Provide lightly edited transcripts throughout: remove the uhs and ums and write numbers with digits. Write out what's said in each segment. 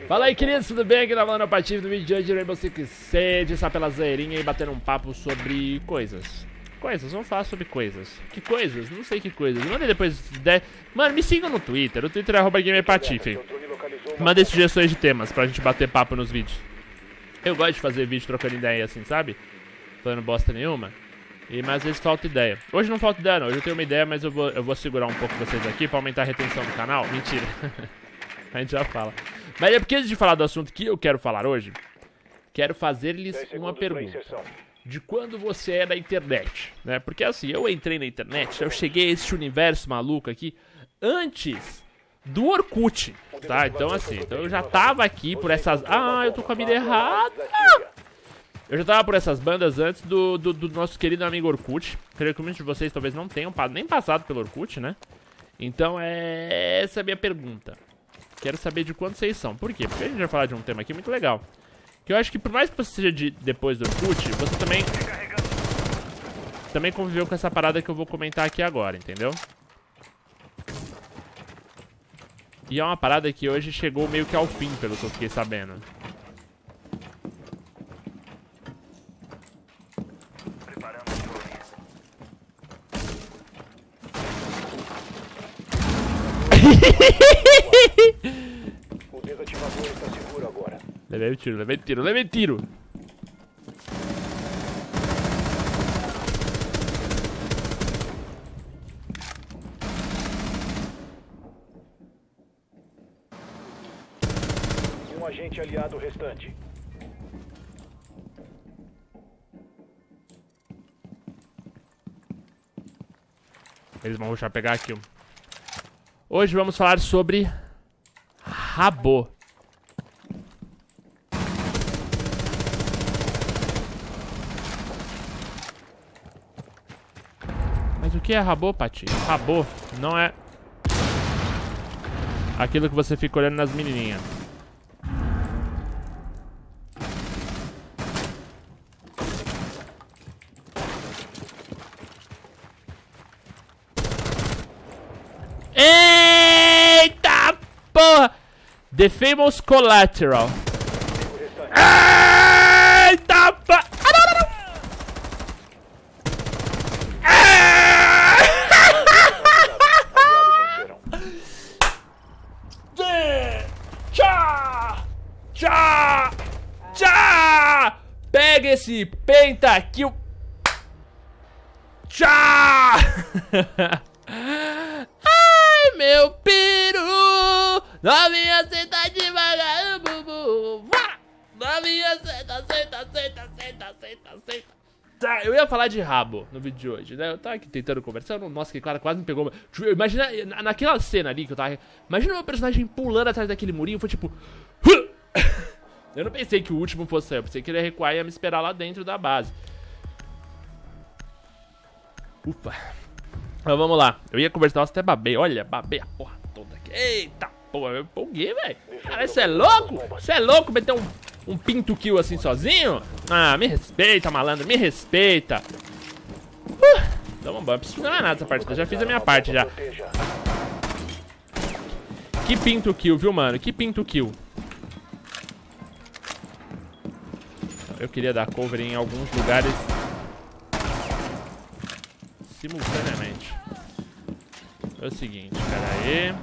Fala aí, queridos, tudo bem? Aqui na Falando Patife, no vídeo de hoje, Rainbow Six Siege, essa pela zoeirinha e batendo um papo sobre coisas. Vamos falar sobre coisas. Que coisas? Não sei que coisas. Manda depois. Mano, me sigam no Twitter. O Twitter é @gamerpatife. Manda sugestões de temas pra gente bater papo nos vídeos. Eu gosto de fazer vídeo trocando ideia assim, sabe? Falando bosta nenhuma. Mas às vezes falta ideia. Hoje não falta ideia não, hoje eu tenho uma ideia, mas eu vou segurar um pouco vocês aqui pra aumentar a retenção do canal. Mentira. A gente já fala. Mas é porque antes de falar do assunto que eu quero falar hoje, quero fazer-lhes uma pergunta. De quando você é da internet, né? Porque assim, eu entrei na internet, eu cheguei a esse universo maluco aqui antes do Orkut, tá? Então assim, eu já tava aqui por essas... Ah, eu tô com a mira errada! Eu já tava por essas bandas antes do nosso querido amigo Orkut. Creio que muitos de vocês talvez não tenham nem passado pelo Orkut, né? Então essa é a minha pergunta. Quero saber de quando vocês são. Por quê? Porque a gente vai falar de um tema aqui muito legal. Que eu acho que por mais que você seja depois do Orkut, você também conviveu com essa parada que eu vou comentar aqui agora, entendeu? E é uma parada que hoje chegou meio que ao fim, pelo que eu fiquei sabendo. O desativador está seguro agora. Levei tiro. Um agente aliado restante. Eles vão rushar pegar aqui. Hoje vamos falar sobre Rabo. Mas o que é Rabo, Pati? Rabo não é aquilo que você fica olhando nas menininhas. Eita porra! The Famous Collateral. Eita porra! Tchá! Pega esse pentakill. Tchá! Ai, meu peru! Novinha, senta devagar, bubu. Novinha, senta. Tá, eu ia falar de Rabo no vídeo de hoje, né? Eu tava aqui tentando conversar. Nossa, que cara quase me pegou. Imagina, naquela cena ali que eu tava... Imagina o meu personagem pulando atrás daquele murinho. Foi tipo... Eu não pensei que o último fosse eu. Pensei que ele ia recuar e ia me esperar lá dentro da base. Ufa. Mas vamos lá. Eu ia conversar, nossa, até babei. Olha, babei a porra toda aqui. Eita porra, eu empolguei, velho. Cara, você é louco? Você é louco meter um pinto kill assim sozinho? Ah, me respeita, malandro, me respeita. Então vambora, não preciso fazer mais nada dessa partida. Já fiz a minha parte já. Que pinto kill, viu, mano? Que pinto kill. Eu queria dar cover em alguns lugares simultaneamente. É o seguinte, pera aí.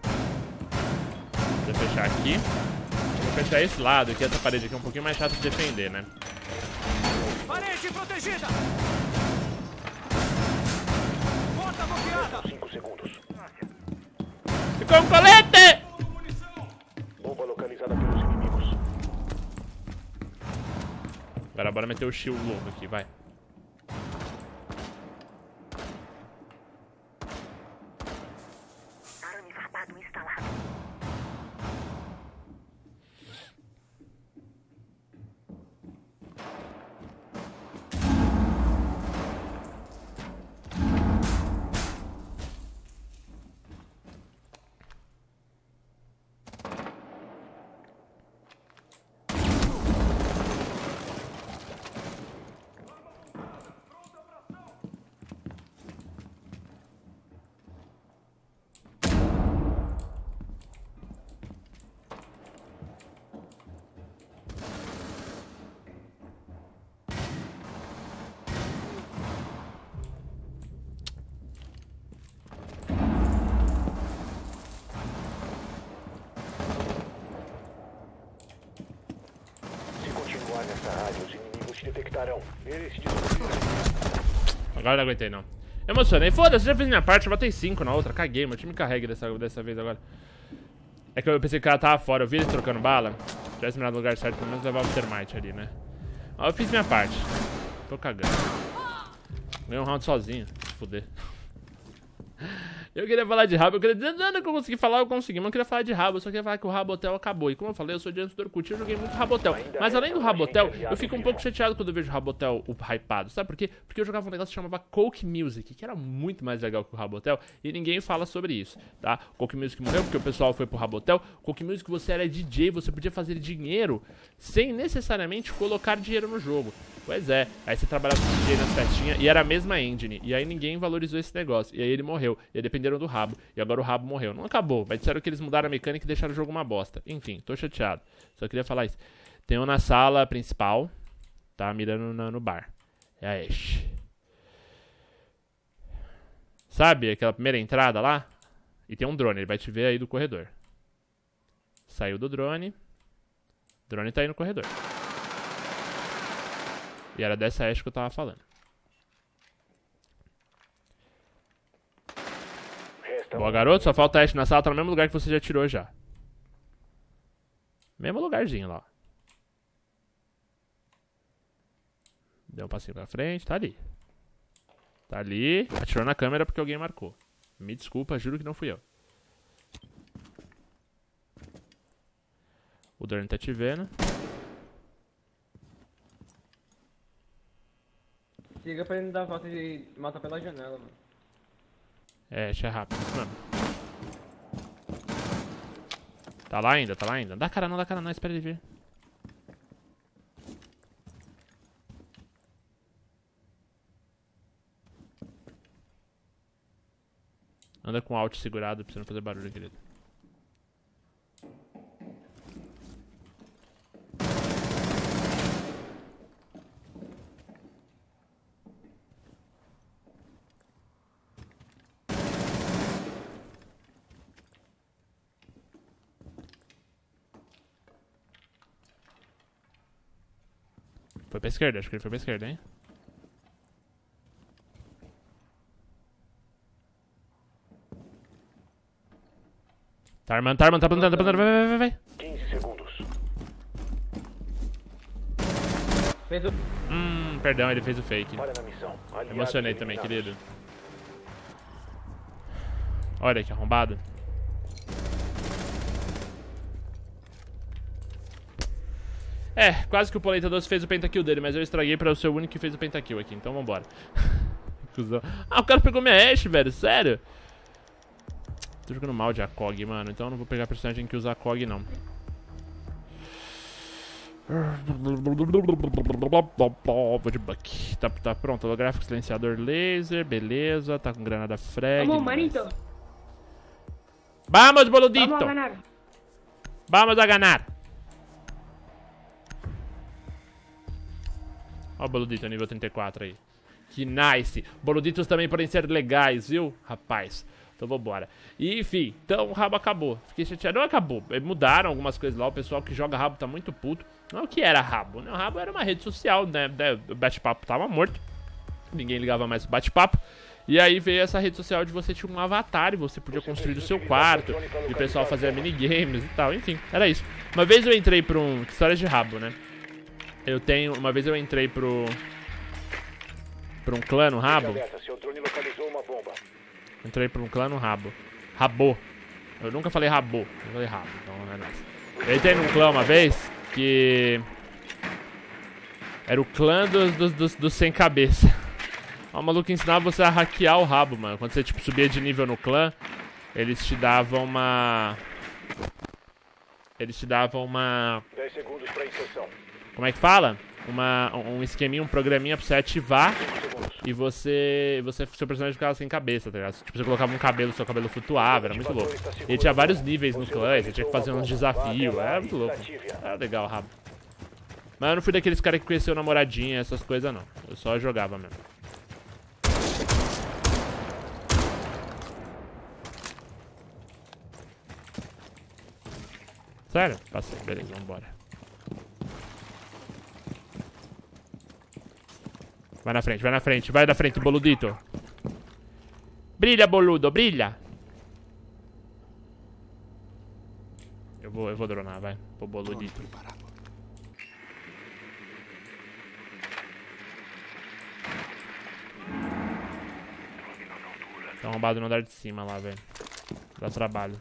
Deixa eu fechar aqui. Vou fechar esse lado aqui, essa parede aqui é um pouquinho mais chata de defender, né? Parede protegida! Porta bloqueada! 5 segundos. Ficou um colete! Bomba localizada pelos inimigos. Agora bora meter o shield louco aqui, vai. Arame farpado instalado. Nessa área, os inimigos te detectarão. Eles te descobrirão. Agora não aguentei, não. Emocionei. Foda-se, já fiz minha parte, eu matei 5 na outra. Caguei, meu time carrega dessa vez agora. É que eu pensei que o cara tava fora. Eu vi ele trocando bala. Se tivesse mirado no lugar certo, pelo menos levava o termite ali, né? Mas eu fiz minha parte. Tô cagando. Ganhei um round sozinho. Se fuder. Eu queria falar de rabo, eu queria dizer, nada que eu consegui falar, eu consegui, mas eu queria falar de rabo, eu só queria falar que o Rabotel acabou. E como eu falei, eu sou de antes do Orkut, eu joguei muito Rabotel. Mas além do Rabotel, eu fico um pouco chateado quando eu vejo o Rabotel hypado. Sabe por quê? Porque eu jogava um negócio que chamava Coke Music, que era muito mais legal que o Rabotel, e ninguém fala sobre isso, tá? Coke Music morreu porque o pessoal foi pro Rabotel. Coke Music você era DJ, você podia fazer dinheiro sem necessariamente colocar dinheiro no jogo. Pois é, aí você trabalhava com DJ nas festinhas e era a mesma engine. E aí ninguém valorizou esse negócio. E aí ele morreu. E aí dependeram do rabo. E agora o rabo morreu. Não acabou, mas disseram que eles mudaram a mecânica e deixaram o jogo uma bosta. Enfim, tô chateado. Só queria falar isso. Tem um na sala principal. Tá mirando no bar. É a Ashe. Sabe aquela primeira entrada lá? E tem um drone, ele vai te ver aí do corredor. Saiu do drone. O drone tá aí no corredor. E era dessa Ashe que eu tava falando. Boa, garoto. Só falta a Ashe na sala. Tá no mesmo lugar que você já tirou já. Mesmo lugarzinho lá. Deu um passinho pra frente. Tá ali. Tá ali. Atirou na câmera porque alguém marcou. Me desculpa, juro que não fui eu. O drone tá te vendo. Siga pra ele não dar a volta e matar pela janela, mano. É, Ashe é rápido, isso mesmo. Tá lá ainda, tá lá ainda. Dá cara não, espera ele vir. Anda com o Alt segurado pra você não fazer barulho, querido. Foi pra esquerda, acho que ele foi pra esquerda, hein? Tá armando, tá plantando, vai. 15 segundos. Fez o... Perdão, ele fez o fake. Para na missão. Aliados Emocionei também, eliminados. querido. Olha que arrombado. É, quase que o Polenta Doce fez o pentakill dele, mas eu estraguei pra eu ser o único que fez o pentakill aqui, então vambora. Ah, o cara pegou minha Ashe, velho, sério? Tô jogando mal de ACOG, mano, então eu não vou pegar personagem que usa ACOG, não. Vou de Buck. Tá pronto, holográfico, silenciador laser, beleza, tá com granada frag. Vamos, manito. Vamos, boludito. Vamos a ganar. Vamos a ganar. Ó o boludito nível 34 aí. Que nice. Boluditos também podem ser legais, viu, rapaz? Então vambora. E enfim, então o rabo acabou. Fiquei chateado. Não acabou. Mudaram algumas coisas lá. O pessoal que joga rabo tá muito puto. Não é o que era rabo, né? O rabo era uma rede social, né? O bate-papo tava morto. Ninguém ligava mais pro bate-papo. E aí veio essa rede social de você tinha um avatar e você podia construir o seu quarto. E o pessoal fazia minigames e tal. Enfim, era isso. Uma vez eu entrei pra um... História de rabo, né? Uma vez eu entrei pra um clã no rabo. Seu drone localizou uma bomba. Entrei pra um clã no rabo. Rabô. Eu nunca falei rabô. Eu falei rabo, então não é nóis. Eu entrei num clã uma vez que... Era o clã dos sem cabeça. O maluco ensinava você a hackear o rabo, mano. Quando você, tipo, subia de nível no clã, eles te davam uma... 10 segundos pra inserção. Como é que fala? Um esqueminha, um programinha pra você ativar e seu personagem ficava sem cabeça, tá ligado? Tipo, você colocava um cabelo, seu cabelo flutuava, era muito louco. E tinha vários níveis no clã, você tinha que fazer uns desafios, era muito louco. Era legal, rabo. Mas eu não fui daqueles caras que conheceu namoradinha, essas coisas não. Eu só jogava mesmo. Sério? Passei, beleza, vambora. Vai na frente, boludito. Brilha, boludo, brilha. Eu vou dronar, vai. Pô, boludito. Tá arrombado no andar de cima lá, velho. Dá trabalho.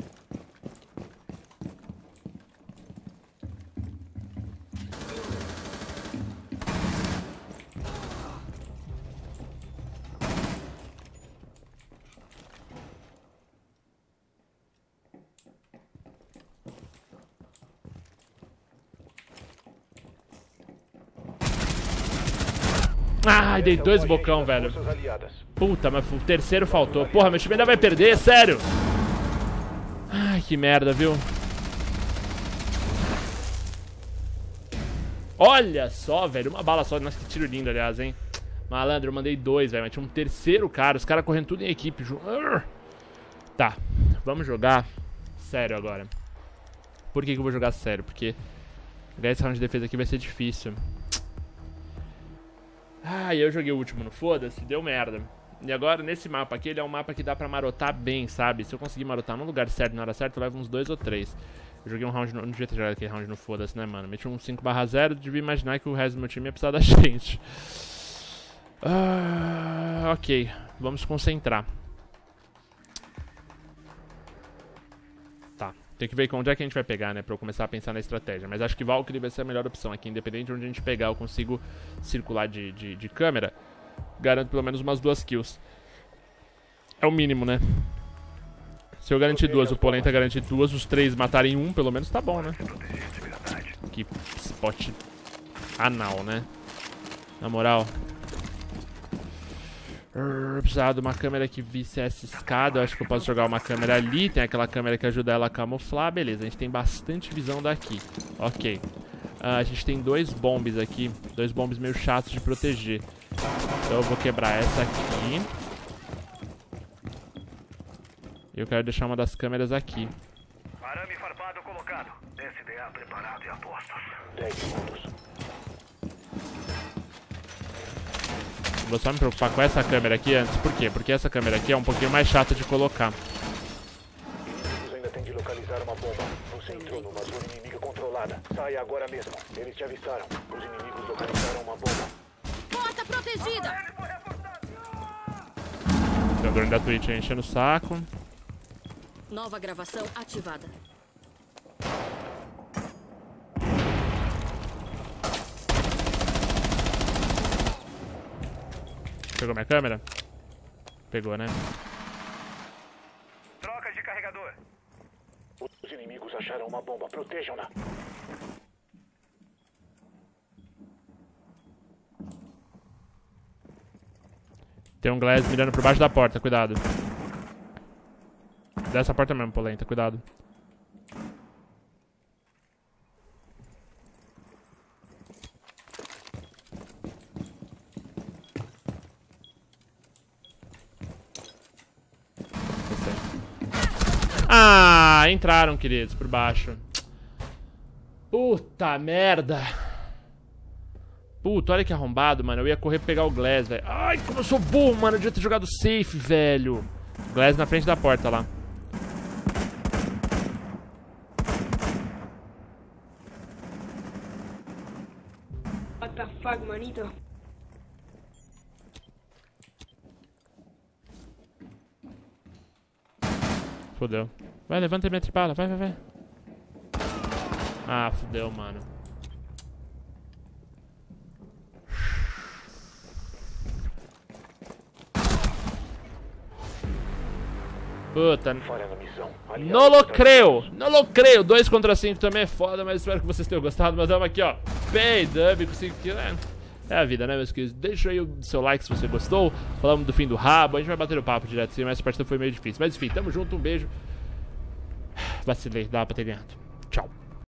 Ai, dei 2 bocão, velho. Puta, mas o terceiro faltou. Porra, meu time ainda vai perder, sério. Ai, que merda, viu? Olha só, velho. Uma bala só. Nossa, que tiro lindo, aliás, hein. Malandro, eu mandei 2, velho. Mas tinha um terceiro cara. Os caras correndo tudo em equipe. Tá, vamos jogar sério agora. Por que eu vou jogar sério? Porque ganhar esse round de defesa aqui vai ser difícil. Ah, eu joguei o último no foda-se, deu merda. E agora, nesse mapa aqui, ele é um mapa que dá pra marotar bem, sabe? Se eu conseguir marotar no lugar certo, na hora certa, eu levo uns 2 ou 3. Eu joguei um round, não devia ter jogado aquele round no foda-se, né, mano? Meti um 5/0, devia imaginar que o resto do meu time ia precisar da gente. Ok, vamos se concentrar. Tá, tem que ver onde é que a gente vai pegar, né, pra eu começar a pensar na estratégia. Mas acho que Valkyrie vai ser a melhor opção aqui. Independente de onde a gente pegar, eu consigo circular de câmera. Garanto pelo menos umas 2 kills. É o mínimo, né? Se eu garantir 2, o Polenta garantir 2, os 3 matarem 1, pelo menos tá bom, né? Que spot anal, né? Na moral. Precisava de uma câmera que visse essa escada. Eu acho que eu posso jogar uma câmera ali. Tem aquela câmera que ajuda ela a camuflar. Beleza, a gente tem bastante visão daqui. Ok. A gente tem 2 bombs aqui. 2 bombs meio chatos de proteger. Então eu vou quebrar essa aqui. E eu quero deixar uma das câmeras aqui. Arame farpado colocado. SDA preparado e a postos. 10 segundos. Vou só me preocupar com essa câmera aqui antes. Por quê? Porque essa câmera aqui é um pouquinho mais chata de colocar. Inimigos ainda tem de localizar uma bomba. Você entrou numa zona inimiga controlada. Saia agora mesmo. Eles te avistaram. Os inimigos localizaram uma bomba. Porta protegida! Tem o drone da Twitch enchendo o saco. Nova gravação ativada. Pegou minha câmera? Pegou, né? Troca de carregador. Os inimigos acharam uma bomba. Protejam-na. Tem um Glass mirando por baixo da porta, cuidado. Dessa porta mesmo, Polenta, cuidado. Ah, entraram, queridos, por baixo. Puta merda. Puta, olha que arrombado, mano. Eu ia correr pra pegar o Glass, velho. Ai, como eu sou burro, mano. Eu devia ter jogado safe, velho. Glass na frente da porta lá. What the fuck, manito? Fudeu. Vai, levanta minha tripala. Vai, vai, vai. Ah, fudeu, mano. Puta. Não lo creio. Não lo creio. 2 contra 5 também é foda, mas espero que vocês tenham gostado. Mas vamos aqui, ó. P-Dub com 5 kills. É a vida, né, meus queridos? Deixa aí o seu like se você gostou. Falamos do fim do rabo. A gente vai bater o papo direto assim, mas essa partida foi meio difícil. Mas enfim, tamo junto. Um beijo. Vacilei. Dava pra ter ganhado.